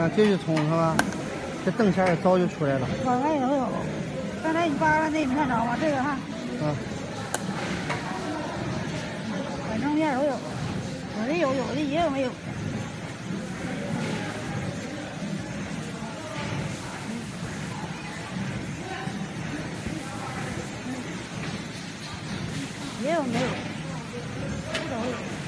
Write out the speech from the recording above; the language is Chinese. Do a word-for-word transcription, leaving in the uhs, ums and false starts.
啊，这是葱是吧？这灯前也早就出来了。 刚才也都有，刚才你扒拉那你看着吗？这个哈。 啊。 反正面都有，有的有，有的也有没有。也有没有，都有。